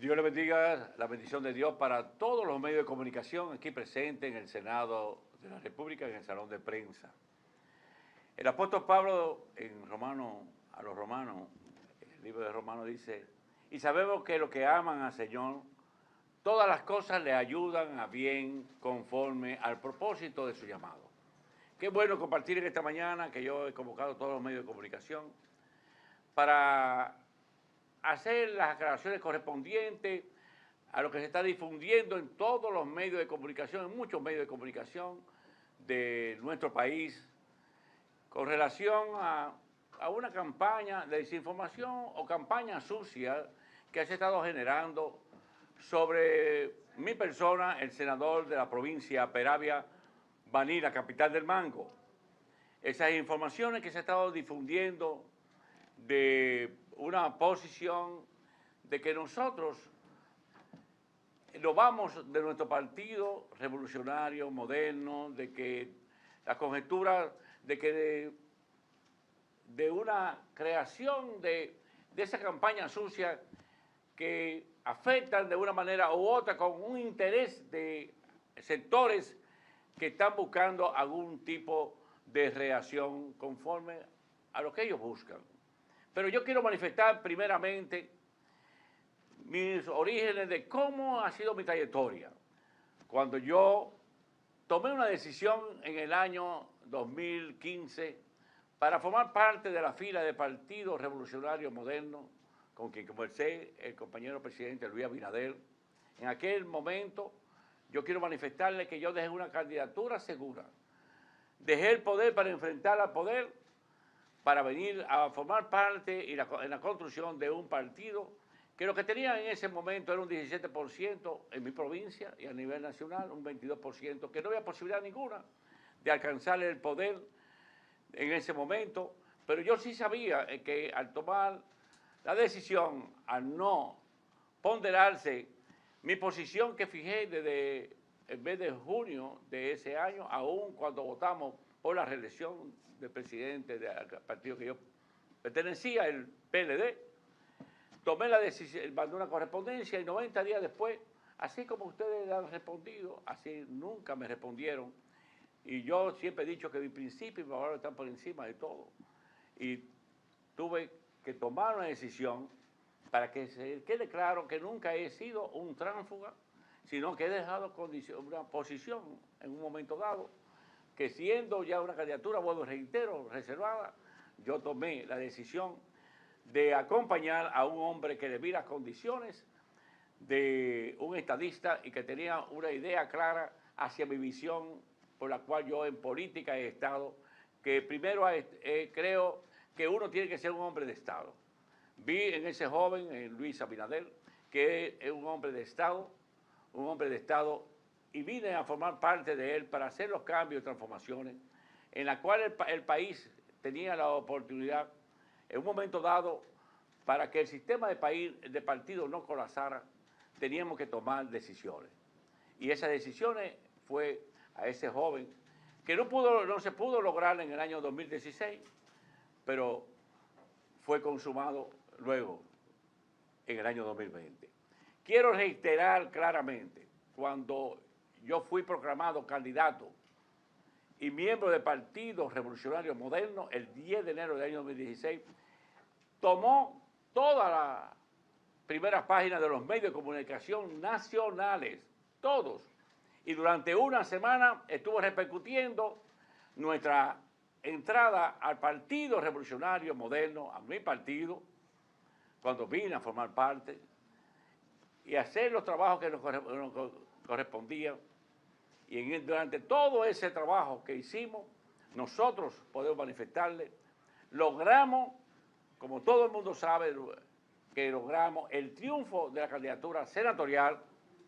Dios le bendiga, la bendición de Dios para todos los medios de comunicación aquí presentes en el Senado de la República, en el Salón de Prensa. El apóstol Pablo a los romanos, el libro de Romanos dice, y sabemos que los que aman al Señor, todas las cosas le ayudan a bien conforme al propósito de su llamado. Qué bueno compartir en esta mañana que yo he convocado a todos los medios de comunicación para hacer las aclaraciones correspondientes a lo que se está difundiendo en todos los medios de comunicación, en muchos medios de comunicación de nuestro país, con relación a una campaña de desinformación o campaña sucia que se ha estado generando sobre mi persona, el senador de la provincia Peravia, Baní, la capital del mango. Esas informaciones que se han estado difundiendo de una posición de que nosotros nos vamos de nuestro partido revolucionario, moderno, de que la conjetura de que de una creación de esa campaña sucia que afectan de una manera u otra con un interés de sectores que están buscando algún tipo de reacción conforme a lo que ellos buscan. Pero yo quiero manifestar primeramente mis orígenes de cómo ha sido mi trayectoria. Cuando yo tomé una decisión en el año 2015 para formar parte de la fila del Partido Revolucionario Moderno, con quien conversé el compañero presidente Luis Abinader. En aquel momento yo quiero manifestarle que yo dejé una candidatura segura. Dejé el poder para enfrentar al poder, para venir a formar parte en la construcción de un partido que lo que tenía en ese momento era un 17% en mi provincia y a nivel nacional, un 22%, que no había posibilidad ninguna de alcanzar el poder en ese momento, pero yo sí sabía que al tomar la decisión, al no ponderarse mi posición que fijé desde el mes de junio de ese año, aún cuando votamos por la reelección del presidente del partido que yo pertenecía, el PLD, tomé la decisión, mandé una correspondencia y 90 días después, así como ustedes han respondido, así nunca me respondieron. Y yo siempre he dicho que mi principio y mi valor están por encima de todo. Y tuve que tomar una decisión para que se quede claro que nunca he sido un tránsfuga, sino que he dejado una posición en un momento dado, que siendo ya una candidatura, bueno, reitero, reservada, yo tomé la decisión de acompañar a un hombre que le vi las condiciones de un estadista y que tenía una idea clara hacia mi visión por la cual yo en política he estado, que primero creo que uno tiene que ser un hombre de Estado. Vi en ese joven, en Luis Abinader, que es un hombre de Estado, y vine a formar parte de él para hacer los cambios y transformaciones en la cual el país tenía la oportunidad, en un momento dado, para que el sistema de partido no colapsara, teníamos que tomar decisiones. Y esas decisiones fue a ese joven, que no se pudo lograr en el año 2016, pero fue consumado luego, en el año 2020. Quiero reiterar claramente, cuando yo fui proclamado candidato y miembro del Partido Revolucionario Moderno, el 10 de enero del año 2016, tomó todas las primeras páginas de los medios de comunicación nacionales, todos, y durante una semana estuvo repercutiendo nuestra entrada al Partido Revolucionario Moderno, a mi partido, cuando vine a formar parte, y hacer los trabajos que nos correspondían. Y durante todo ese trabajo que hicimos, nosotros podemos manifestarle, logramos, como todo el mundo sabe, que logramos el triunfo de la candidatura senatorial,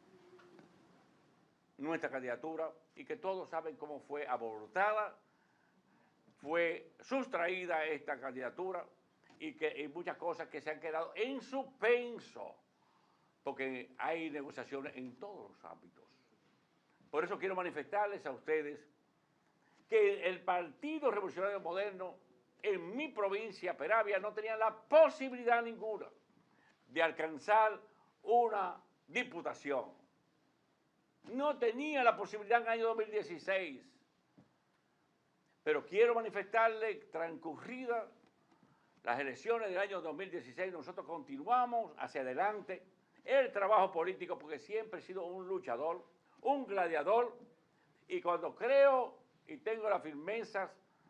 nuestra candidatura, y que todos saben cómo fue abortada, fue sustraída esta candidatura y muchas cosas que se han quedado en suspenso, porque hay negociaciones en todos los ámbitos. Por eso quiero manifestarles a ustedes que el Partido Revolucionario Moderno en mi provincia, Peravia, no tenía la posibilidad ninguna de alcanzar una diputación. No tenía la posibilidad en el año 2016. Pero quiero manifestarle, transcurridas las elecciones del año 2016, nosotros continuamos hacia adelante el trabajo político porque siempre he sido un luchador, un gladiador, y cuando creo y tengo la firmeza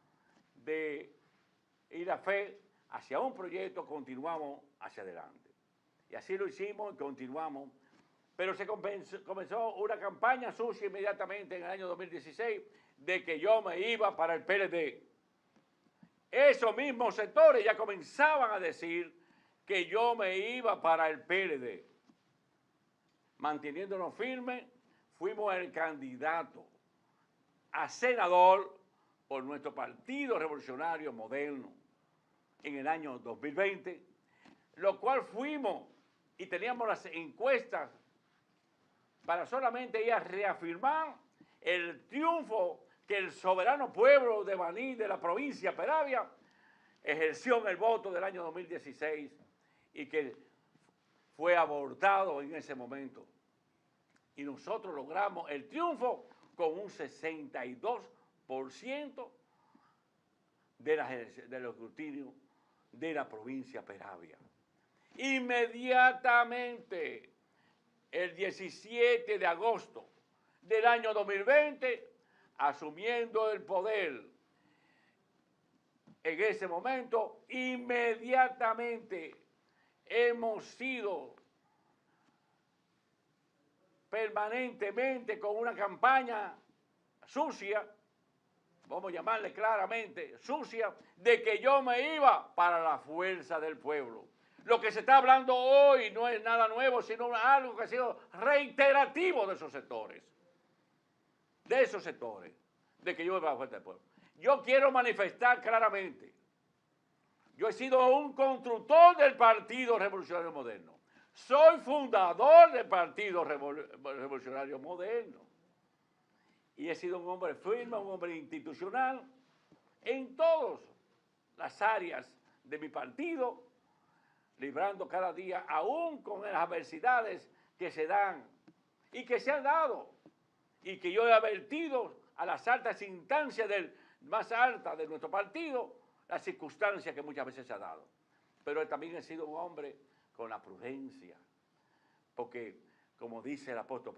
y la fe hacia un proyecto, continuamos hacia adelante. Y así lo hicimos y continuamos. Pero se comenzó una campaña sucia inmediatamente en el año 2016 de que yo me iba para el PLD. Esos mismos sectores ya comenzaban a decir que yo me iba para el PLD. Manteniéndonos firmes, fuimos el candidato a senador por nuestro Partido Revolucionario Moderno en el año 2020, lo cual fuimos y teníamos las encuestas para solamente ir a reafirmar el triunfo que el soberano pueblo de Baní, de la provincia Peravia, ejerció en el voto del año 2016 y que fue abortado en ese momento. Y nosotros logramos el triunfo con un 62% del escrutinio de la provincia Peravia. Inmediatamente, el 17 de agosto del año 2020, asumiendo el poder en ese momento, inmediatamente hemos sido permanentemente con una campaña sucia, vamos a llamarle claramente sucia, de que yo me iba para la fuerza del pueblo. Lo que se está hablando hoy no es nada nuevo, sino algo que ha sido reiterativo de esos sectores. De que yo me iba a la fuerza del pueblo. Yo quiero manifestar claramente, yo he sido un constructor del Partido Revolucionario Moderno. Soy fundador del Partido Revolucionario Moderno. Y he sido un hombre firme, un hombre institucional en todas las áreas de mi partido, librando cada día, aún con las adversidades que se dan y que se han dado, y que yo he advertido a las altas instancias más altas de nuestro partido, las circunstancias que muchas veces se han dado. Pero también he sido un hombre con la prudencia, porque, como dice el apóstol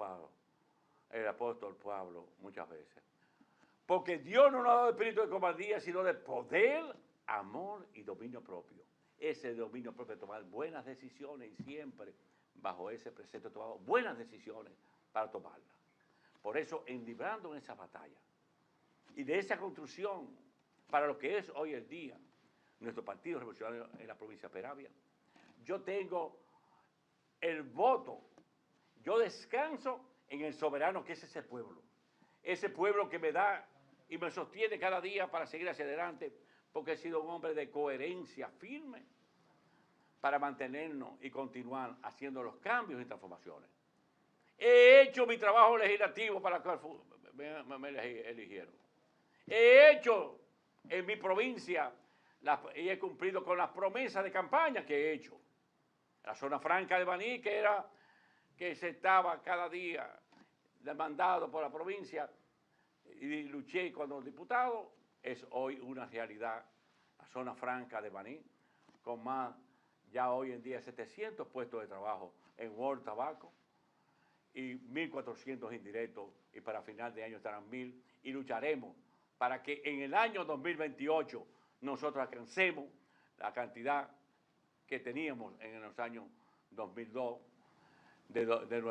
Pablo muchas veces, porque Dios no nos ha dado espíritu de cobardía, sino de poder, amor y dominio propio. Ese dominio propio de tomar buenas decisiones y siempre bajo ese precepto tomado buenas decisiones para tomarlas. Por eso, librando en esa batalla y de esa construcción para lo que es hoy el día nuestro Partido Revolucionario en la provincia de Peravia, yo tengo el voto, yo descanso en el soberano que es ese pueblo que me da y me sostiene cada día para seguir hacia adelante, porque he sido un hombre de coherencia firme para mantenernos y continuar haciendo los cambios y transformaciones. He hecho mi trabajo legislativo para el cual me eligieron. He hecho en mi provincia y he cumplido con las promesas de campaña que he hecho. La zona franca de Baní, que se estaba cada día demandado por la provincia, y luché cuando diputado, es hoy una realidad. La zona franca de Baní, con más, ya hoy en día 700 puestos de trabajo en World Tabaco y 1.400 indirectos, y para final de año estarán 1.000, y lucharemos para que en el año 2028 nosotros alcancemos la cantidad que teníamos en los años 2002, de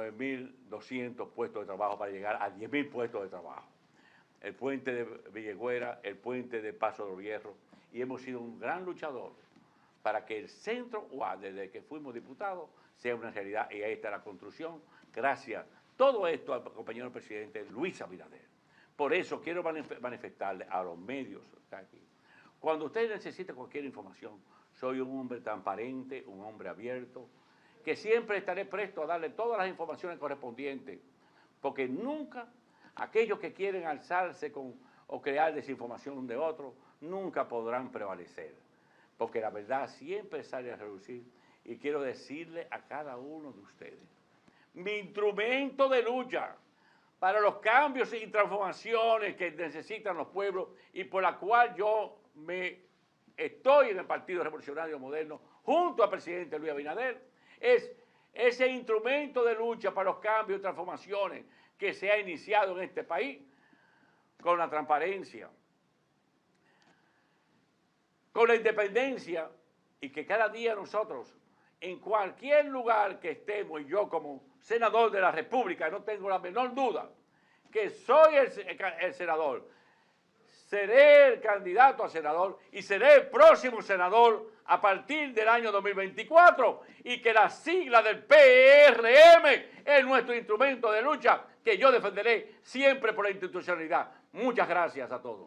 9.200 puestos de trabajo para llegar a 10.000 puestos de trabajo. El puente de Villegüera, el puente de Paso de Hierro, y hemos sido un gran luchador para que el centro UAS, desde que fuimos diputados, sea una realidad, y ahí está la construcción, gracias todo esto al compañero presidente Luis Abinader. Por eso quiero manifestarle a los medios aquí, cuando usted necesite cualquier información, soy un hombre transparente, un hombre abierto, que siempre estaré presto a darle todas las informaciones correspondientes, porque nunca aquellos que quieren alzarse o crear desinformación de otros, nunca podrán prevalecer, porque la verdad siempre sale a relucir y quiero decirle a cada uno de ustedes, mi instrumento de lucha para los cambios y transformaciones que necesitan los pueblos y por la cual yo me estoy en el Partido Revolucionario Moderno junto al presidente Luis Abinader, es ese instrumento de lucha para los cambios y transformaciones que se ha iniciado en este país con la transparencia, con la independencia y que cada día nosotros, en cualquier lugar que estemos, y yo como senador de la República, no tengo la menor duda que soy el senador, seré el candidato a senador y seré el próximo senador a partir del año 2024 y que la sigla del PRM es nuestro instrumento de lucha que yo defenderé siempre por la institucionalidad. Muchas gracias a todos.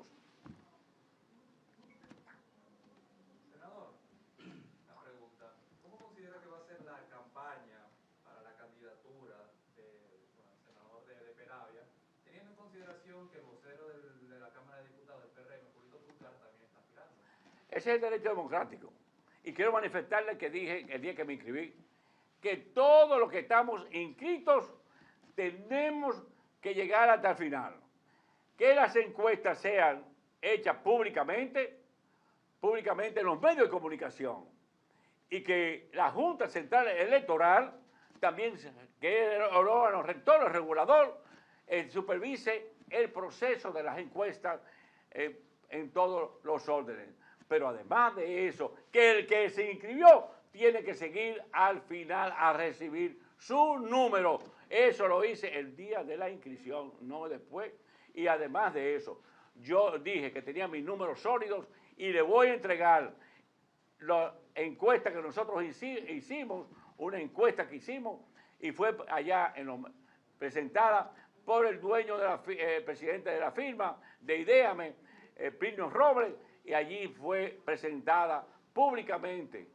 Senador, una pregunta. ¿Cómo considera que va a ser la campaña para la candidatura del senador de Peravia, teniendo en consideración que el vocero de la Cámara de Diputados del PRM, Julito Fulcar, también está aspirando? Ese es el derecho democrático. Y quiero manifestarle que dije el día que me inscribí, que todos los que estamos inscritos tenemos que llegar hasta el final. Que las encuestas sean hechas públicamente en los medios de comunicación. Y que la Junta Central Electoral, también, que es el órgano rector, el regulador, supervise el proceso de las encuestas en todos los órdenes. Pero además de eso, que el que se inscribió tiene que seguir al final a recibir su número. Eso lo hice el día de la inscripción, no después. Y además de eso, yo dije que tenía mis números sólidos y le voy a entregar la encuesta que nosotros hicimos, una encuesta que hicimos y fue allá presentada por el dueño, presidente de la firma, de Ideame, Plinio Robles, y allí fue presentada públicamente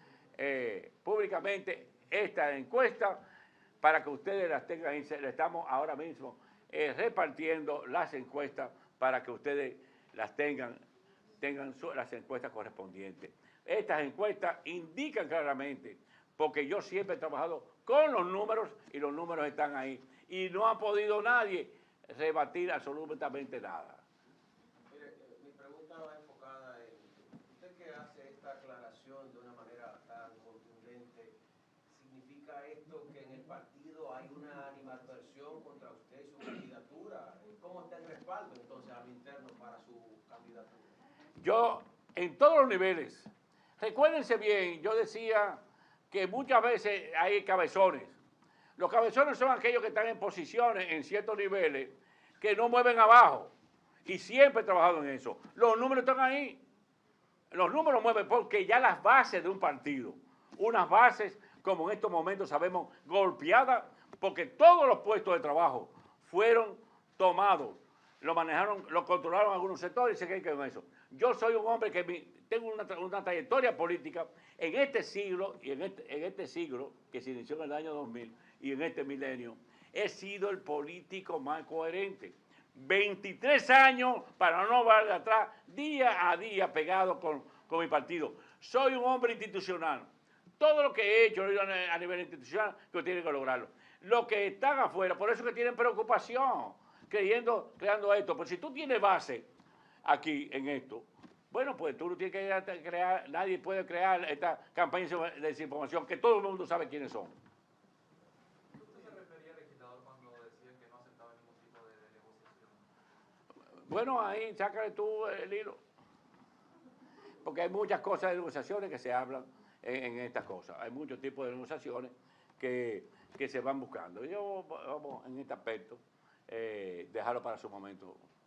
esta encuesta para que ustedes las tengan. Le estamos ahora mismo repartiendo las encuestas para que ustedes las tengan las encuestas correspondientes. Estas encuestas indican claramente, porque yo siempre he trabajado con los números y los números están ahí y no ha podido nadie rebatir absolutamente nada. Mire, mi pregunta va enfocada en usted que hace esta aclaración de una manera tan contundente. ¿Significa esto que en el partido hay una animadversión contra usted y su candidatura? ¿Cómo está el respaldo entonces a lo interno para su candidatura? Yo, en todos los niveles, recuérdense bien, yo decía que muchas veces hay cabezones. Los cabezones son aquellos que están en posiciones, en ciertos niveles, que no mueven abajo. Y siempre he trabajado en eso. Los números están ahí. Los números mueven porque ya las bases de un partido, unas bases, como en estos momentos sabemos, golpeadas, porque todos los puestos de trabajo fueron tomados, lo manejaron, lo controlaron algunos sectores y se quedan con eso. Yo soy un hombre que tengo una trayectoria política en este siglo y en este siglo que se inició en el año 2000 y en este milenio. He sido el político más coherente. 23 años para no volver atrás, día a día pegado con mi partido. Soy un hombre institucional. Todo lo que he hecho a nivel institucional, que tienen que lograrlo. Los que están afuera, por eso que tienen preocupación, creando esto. Pues si tú tienes base aquí en esto, bueno, pues tú no tienes que crear, nadie puede crear esta campaña de desinformación que todo el mundo sabe quiénes son. ¿Qué usted se refería, legislador, cuando decía que no aceptaba ningún tipo de negociación? Bueno, ahí sácale tú el hilo. Porque hay muchas cosas de negociaciones que se hablan en estas cosas. Hay muchos tipos de negociaciones que se van buscando. Yo, vamos, en este aspecto, dejarlo para su momento.